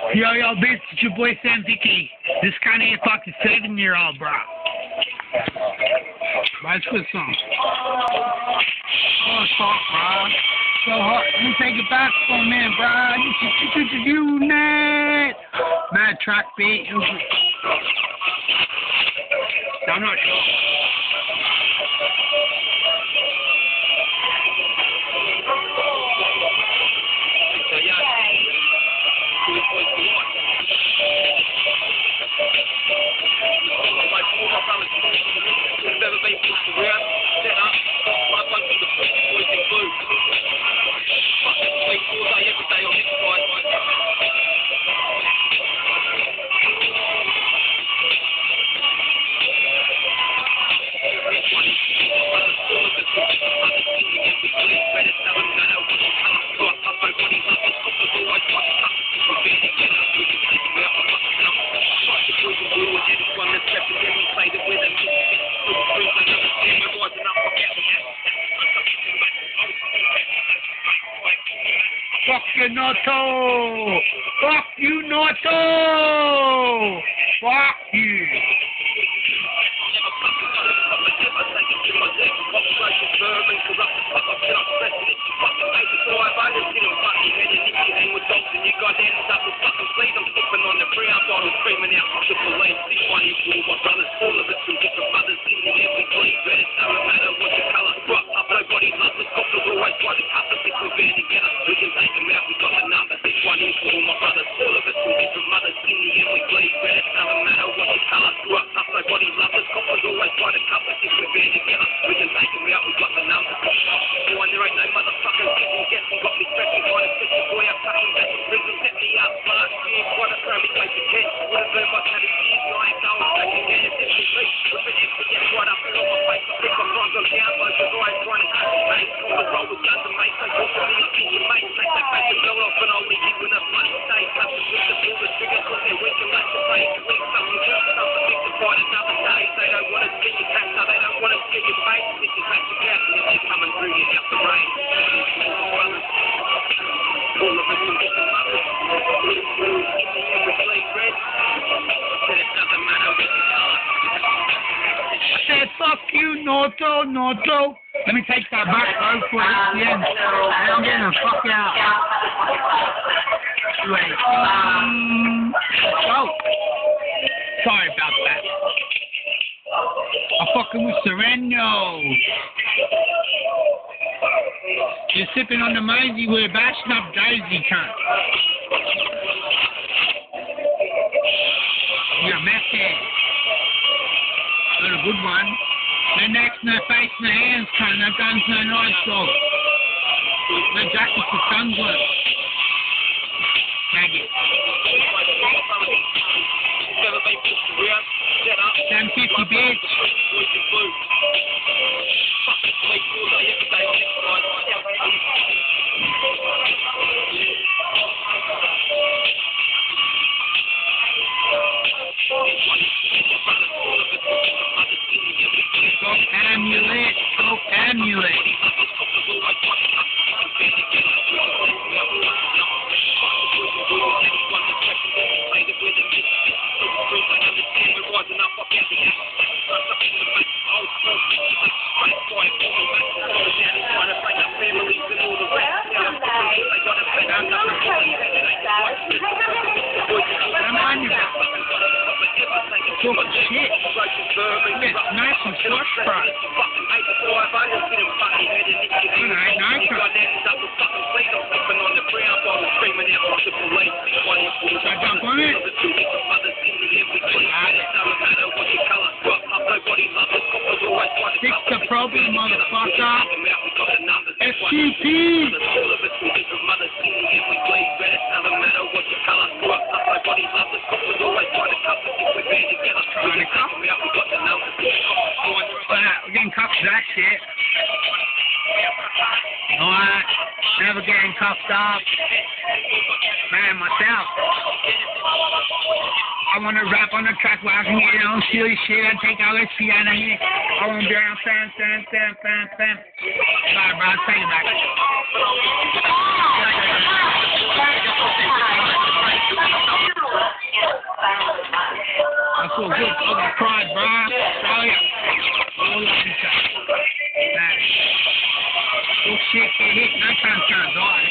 Yo, bitch, it's your boy Sam Vicky. This kind of a fucking 7-year-old, bro. That's a good song. Oh, it's hot, bro. So hot. Let me take it back for a minute, bro. This is unit. Mad track beat. I'm not sure. Fuck you, Noto! Fuck you, Noto! Fuck you! Fuck you, Noto. Let me take that back, bro, for the end. I'm getting the fuck out. Wait. Oh. Sorry about that. I'm fucking with Sereno. You're sipping on the mosey, we're bashing up Daisy, cunt. You're a meth head. Not a good one. No necks, no face, no hands, cunt. No guns, no knives, dog. No jackets or sunglasses. Faggot. 750, bitch. Amulet. Talking shit. Yeah, nice and slush, bro. Should I jump on it? Fix the problem, motherfucker. SQP. We're getting cuffed for that shit. Alright, never getting cuffed up. Man, myself. I want to rap on the track where I can get on silly shit and take all this piano here. I want to be around fam. Sorry, bro, I'll take it back. from Australia. All of them. That. Oh shit, get hit. No time to die.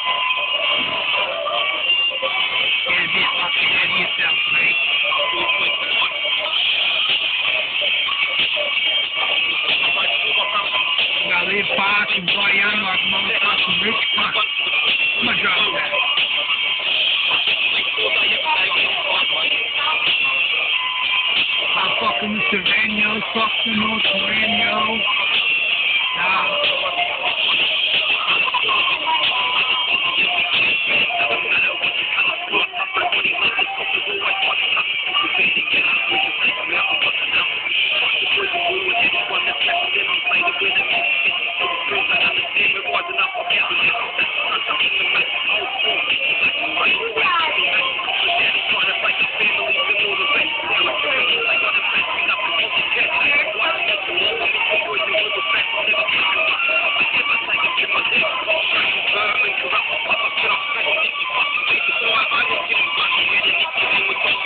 Get a bit lucky out of yourself, mate. You gotta live fast and die young like a motherfucking rich cunt. I'm gonna drop that. I'm fucking with Serrano, fuck the North Serrano.